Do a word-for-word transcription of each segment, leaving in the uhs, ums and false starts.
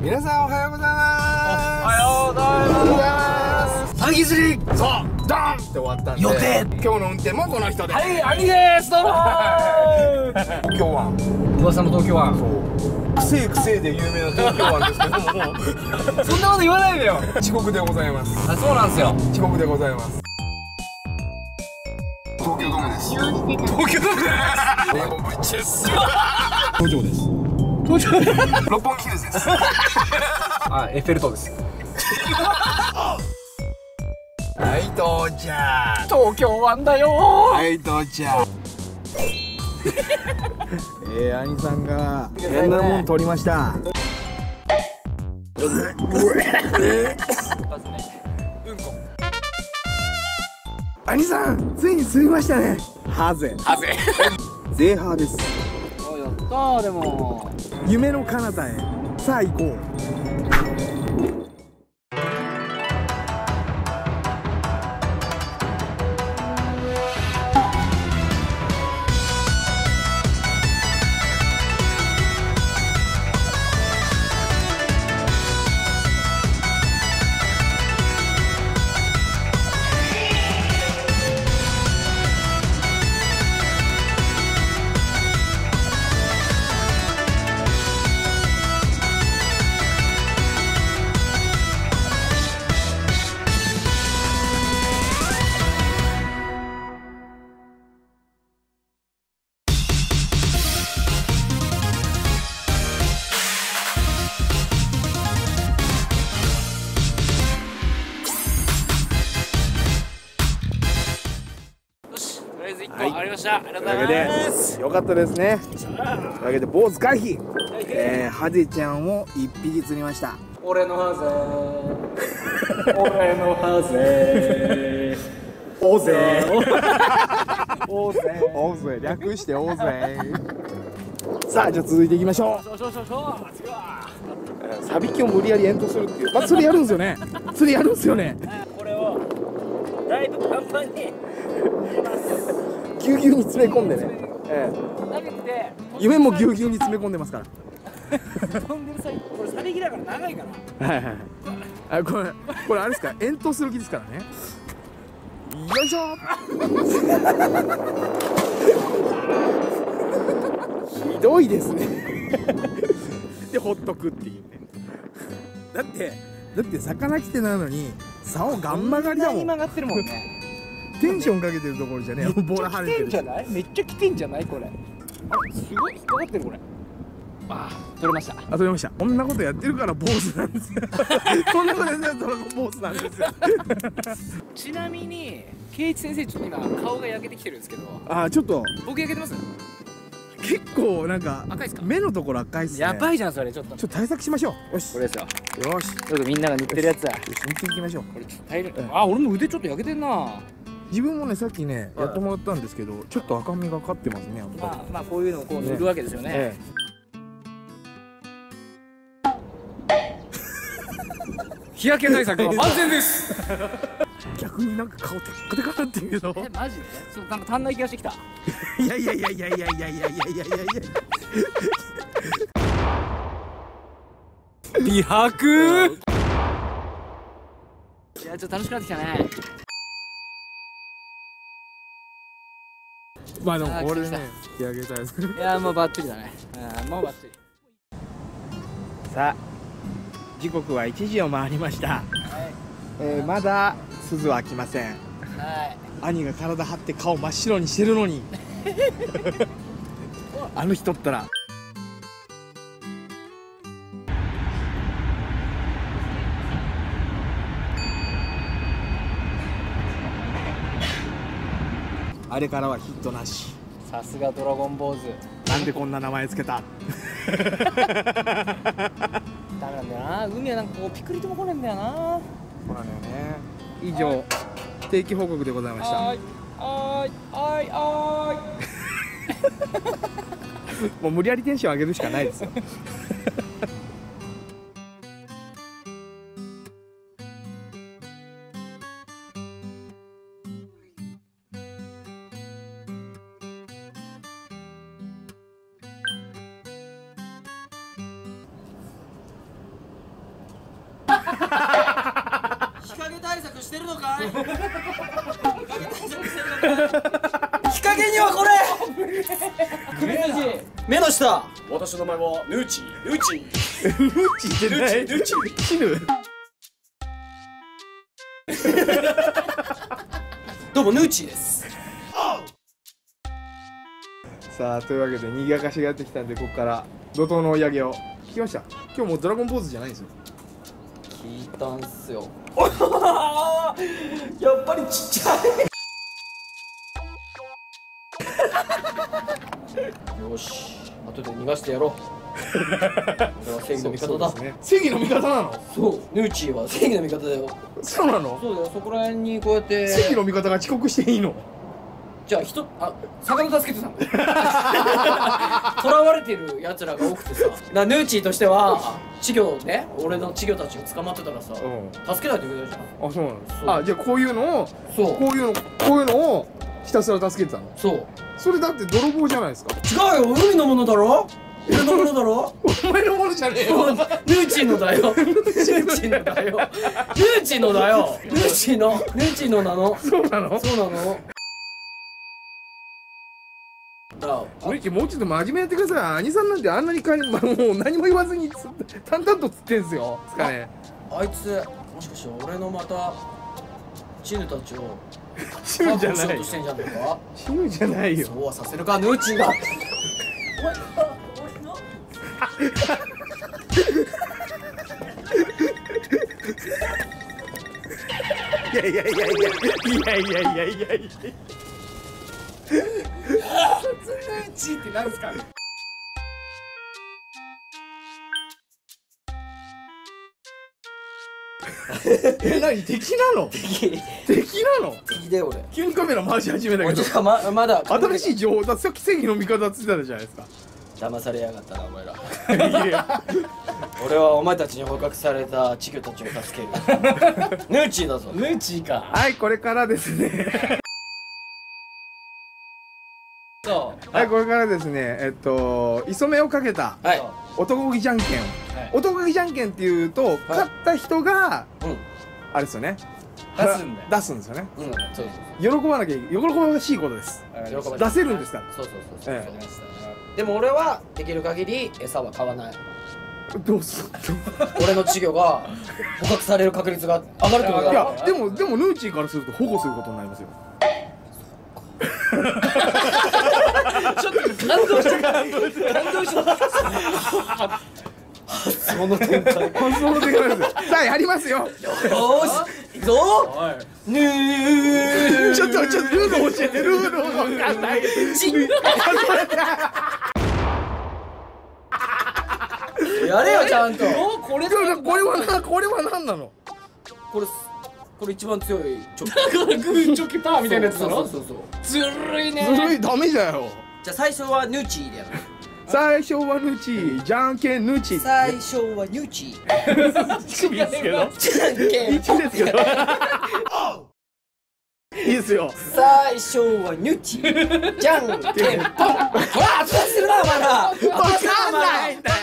皆さんおはようございます。 おはようございます。 萩釣り、そうドーンって終わったんで、 予定今日の運転もこの人で。 はい、兄です。どうもー。 東京湾、 噂の東京湾。 くせえくせえで有名な東京湾ですけどもそんなこと言わないでよ。 遅刻でございます。 あ、そうなんですよ。 遅刻でございます。東京ドームです。東京ドームです。東京です。 東京。 六本木ヒルズです。 あ、エッフェル塔です。 はい到着。 東京湾だよー。 はい到着。えー、兄さんが変なもん取りました。兄さん、ついに済みましたね。ハゼ。 ハゼ。 ゼーハーです。 お、やったー。でも夢の彼方へ。さあ行こう。 はい、ありました。ありがとうございます。 よかったですね。というわけで坊主回避。えー、ハゼちゃんを一匹釣りました。 俺のハゼー。俺のハゼー。 オゼオゼー。 オゼ略してオゼ。さあじゃあ続いていきましょう。 そうそうそうそう。次はサビキを無理やり延投するっていう。まあ、釣りやるんですよね。釣りやるんですよね。 これをだいぶパンパンにぎゅうぎゅうに詰め込んでね。ええ、 投げて夢もぎゅうぎゅうに詰め込んでますから。 飛んでる最中、これサビキだから長いから。 はいはい。あ、これこれあれですか。遠投する気ですからね。よいしょ。ひどいですね。でほっとくっていうね。だってだって魚来てないのに竿ガン曲がりだもん。 曲がってるもんね。 テンションかけてるところじゃねえ。ボール跳ねてる。 じゃない？めっちゃ来てんじゃないこれ。あれすごい引っかかってるこれ。ああ、取れました。 あ、取れました。こんなことやってるから坊主なんですよ。こんなことやってるから坊主なんですよ。 ちなみに圭一先生ちょっと今顔が焼けてきてるんですけど。 あ、ちょっと僕焼けてます？ 結構なんか赤いですか？ 目のところ赤いっすね。 やばいじゃんそれ。ちょっとちょっと対策しましょう。よし。 これですよ。 よし。 ちょっとみんなが塗ってるやつだ。 よし、塗っていきましょう。 これちょっと大変。あ、俺も腕ちょっと焼けてんな。 自分もねさっきねやってもらったんですけど、ちょっと赤みがかってますね。やっぱまあまあこういうのをこう塗るわけですよね。 え日焼け対策は万全です。 え、逆になんか顔テッカテカなっていうの。 え、マジで？ちょっとなんか足んない気がしてきた。 いやいやいやいやいやいやいやいやいやいやいや。 美白。いやちょっと楽しくなってきたね。 まあでもこれね仕上げたいです。 いやもうバッチリだね。うん、もうバッチリ。 さあ時刻はいちじを回りました。 はい。 えー、まだ鈴は来ません。 はい。 兄が体張って顔真っ白にしてるのにあの人ったらあれからはヒットなし。 さすがドラゴン坊主。 なんでこんな名前つけた。 ダメなんだよな。海はなんかこうピクリとも来ねえんだよな。 そうなんだよね。以上定期報告でございました。 はーいはーいはーいはーい。 もう無理やりテンション上げるしかないですよ。 対策してるのかい？影対策してるのかい？日陰にはこれ。目の下。 私の名前はヌーチーヌーチーヌーチーってない。 ヌーチー死ぬ。 どうもヌーチーです。 さあというわけで賑やかしがやってきたんで、ここから怒涛の追い上げを聞きました。今日もうドラゴンポーズじゃないんですよ。 聞いたんすよ。やっぱりちっちゃい。よし、後で逃がしてやろう。俺は正義の味方だ。 ね、正義の味方なの？ そう、ヌーチーは正義の味方だよ。 そうなの？ そうだよ、そこら辺にこうやって正義の味方が遅刻していいの？ じゃあ人、あ、魚助けてたの。囚われてるやつらが多くてさ、なヌーチーとしては稚魚ね、俺の稚魚たちが捕まってたらさ、助けないといけないじゃん。 あ、そうなの？あ、じゃあこういうのを、 そう、 こういうの、こういうのをひたすら助けてたの？そう。それだって泥棒じゃないですか。 違うよ、海のものだろ。俺のものだろ。 お前のものじゃねえよ。 ヌーチーのだよ。ヌーチーのだよ。ヌーチーのだよ。ヌーチーの、ヌーチーのなの。 そうなの？ そうなの。 ムイキもうちょっと真面目やってください。兄さんなんてあんなにかに、まあ、もう何も言わずに淡々と釣ってんすよ。つかね。 あいつもしかして俺のまたチヌたちをチヌじゃないよ。チヌじゃないよ。 そうはさせるか、ヌーチーが。 いやいやいやいやいやいやいやいやいや。 ヌーチーってなんですか？ え、何敵なの？敵敵なの？ 敵だよ俺。 急にカメラ回し始めたけど。 ままだ新しい情報だ。さっき正義の味方ついてたじゃないですか。 騙されやがったなお前ら。俺はお前たちに捕獲された稚魚たちを助ける。ヌーチーだぞ。ヌーチーか。 はい、これからですね。 そう。 はい、これからですね、えっと磯目をかけた男気じゃんけん。男気じゃんけんっていうと、勝った人があれですよね。 出すんだよ。 出すんですよね。 うん、そうそう。喜ばなきゃ喜ばしいことです。出せるんですから。 そうそうそう。でも俺はできる限り餌は買わない。 どうする？ 俺の稚魚が捕獲される確率が上がるってことだ。 いや、でもでもヌーチーからすると保護することになりますよ。 ちょっと感動した感動した発想の展開。 発想の展開です。さあやりますよ。よーし行くぞ。ぬーちょっとちょっとルール教えて。ルールわかんない。 やれよちゃんと。 これこれはなこれは何なの？ これこれ一番強いチョキ。 だからグーチョキパーみたいなやつだろ。 そうそうそう。 ずるいね。 ずるい、ダメだよ。 じゃあ最初はヌーチーでやる。 最初はヌーチー、じゃんけんヌーチー。 最初はヌーチー。 一ですけど。 じゃんけん。 一ですけど。いいですよ。 最初はヌーチー。じゃんけんポン。わあ、熱するなお前ら。 わかんないんだよ。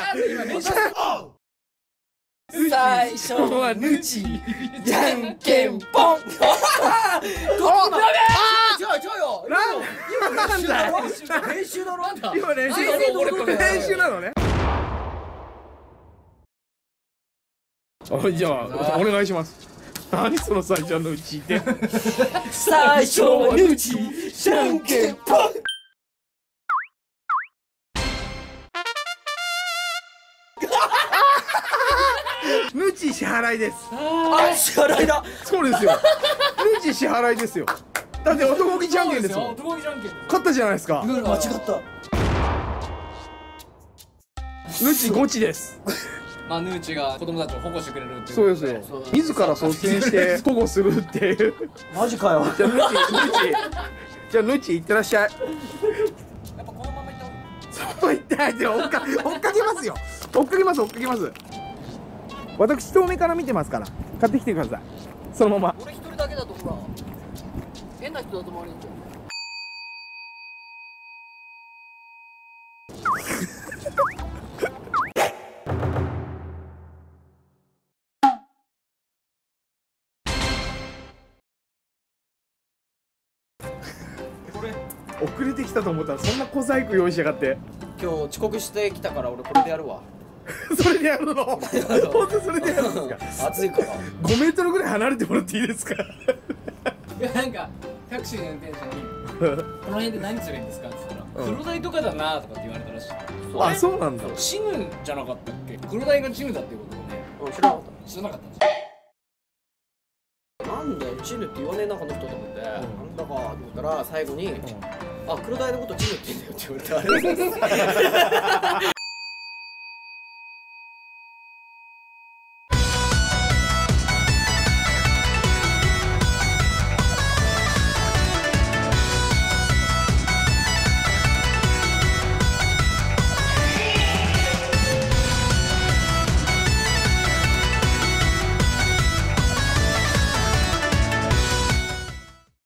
最初はヌーチー。じゃんけんポン。あちょいちょいよ。 なんだよ。 練習だろ。 今練習練習なのね。あ、じゃあお願いします。何その最初のうちって。 最初はヌーチー。じゃんけんポン。 ヌーチー支払いです。 あ、支払いだ。 そうですよ。ヌーチー支払いですよ。だって男気じゃんけんですもん。 男気じゃんけん。 勝ったじゃないですか。 ルール間違った。 ヌーチーゴチです。 まあヌーチが子供たちを保護してくれるっていう。 そうですよ。自ら率先して保護するっていう。 マジかよ。 じゃあヌーチー、ヌーチー。じゃあヌーチー行ってらっしゃい。 やっぱこのまま行った方がいい。 そう言ってないで追っか追っかけますよ。追っかけます追っかけます。私遠目から見てますから買ってきてください。そのまま。 俺一人だけだとほら変な人だと思われるんじゃん。 これ遅れてきたと思ったらそんな小細工用意しやがって。 今日遅刻してきたから俺これでやるわ。 それでやるの？本当それでやるんですか？ 暑いからごメートルぐらい離れてもらっていいですか？ いやなんかタクシーの運転手に「この辺で何するんですか?」って言ったら「黒鯛とかだな」とかって言われたらしい。 あ、そうなんだ。 チヌじゃなかったっけ？黒鯛がチヌだっていうことをねうん知らなかっ知らなかったんですよ。 た。なんだよチヌって言わねえなこの人と思って、なんだかと思ったら最後に「あ黒鯛のことチヌって言うんだよ」って言われてあれ